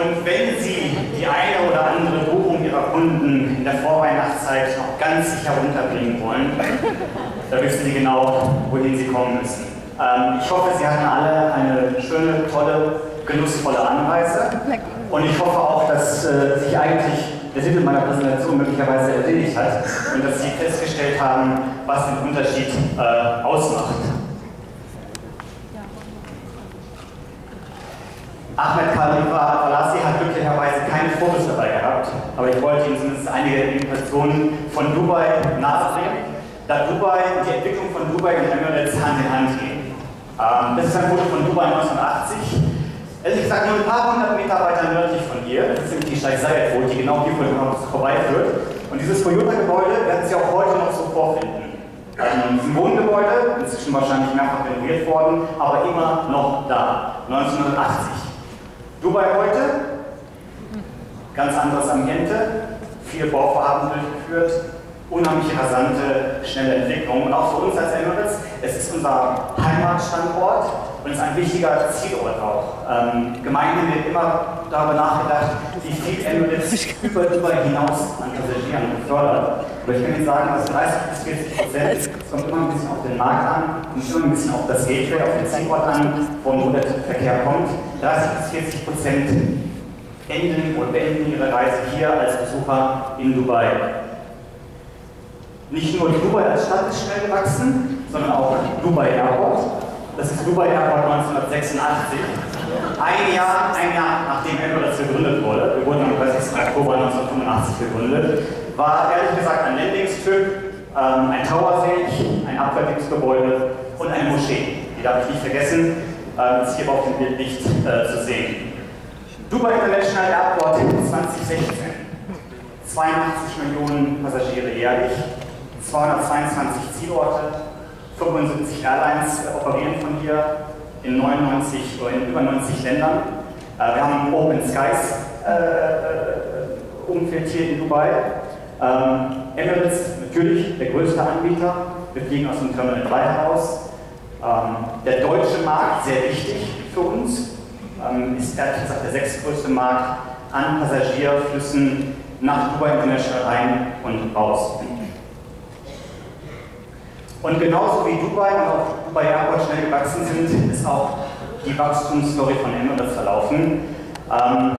Und wenn Sie die eine oder andere Buchung Ihrer Kunden in der Vorweihnachtszeit noch ganz sicher unterbringen wollen, da wissen Sie genau, wohin Sie kommen müssen. Ich hoffe, Sie hatten alle eine schöne, tolle, genussvolle Anreise. Und ich hoffe auch, dass sich eigentlich der Titel meiner Präsentation möglicherweise erledigt hat und dass Sie festgestellt haben, was den Unterschied ausmacht. Ahmed Khalifa-Falassi hat glücklicherweise keine Fotos dabei gehabt, aber ich wollte Ihnen zumindest einige Informationen von Dubai nahebringen, da Dubai und die Entwicklung von Dubai und Emirates Hand in Hand gehen. Das ist ein Foto von Dubai 1980. Ehrlich gesagt nur ein paar hundert Meter weiter nördlich von hier. Das ist nämlich die Sheikh Zayed Road, die genau hier vorbeiführt. Und dieses Toyota-Gebäude werden Sie auch heute noch so vorfinden. Also ein Wohngebäude, inzwischen wahrscheinlich mehrfach renoviert worden, aber immer noch da. 1980. Dubai heute, ganz anderes Ambiente, viele Bauvorhaben durchgeführt, unheimlich rasante, schnelle Entwicklung. Und auch für uns als Emirates, es ist unser Heimatstandort und ist ein wichtiger Zielort auch. Gemeinhin wird immer darüber nachgedacht, wie viel Emirates über Dubai hinaus an Passagieren befördert. Aber ich kann Ihnen sagen, dass 30 bis 40%, es kommt immer ein bisschen auf den Markt an und immer ein bisschen auf das Gateway, auf den Zielort an, wo der Verkehr kommt. 30 bis 40% enden oder beenden ihre Reise hier als Besucher in Dubai. Nicht nur Dubai als Stadt ist schnell gewachsen, sondern auch Dubai Airport. Das ist Dubai Airport 1986. Ein Jahr nachdem Emirates gegründet wurde, wir wurden am 30. Oktober 1985 gegründet, war ehrlich gesagt ein Landingstrip, ein Towerfeld, ein Abfertigungsgebäude und eine Moschee. Die darf ich nicht vergessen, ist hier auf dem Bild nicht zu sehen. Dubai International Airport 2016. 82 Millionen Passagiere jährlich, 222 Zielorte, 75 Airlines operieren von hier in 99 oder in über 90 Ländern. Wir haben ein Open Skies Umfeld hier in Dubai. Emirates natürlich der größte Anbieter. Wir fliegen aus dem Terminal 3 heraus. Der deutsche Markt, sehr wichtig für uns, ist ehrlich gesagt der sechstgrößte Markt an Passagierflüssen nach Dubai International rein und raus. Und genauso wie Dubai und auch Dubai Airport schnell gewachsen sind, ist auch die Wachstumsstory von Emirates verlaufen.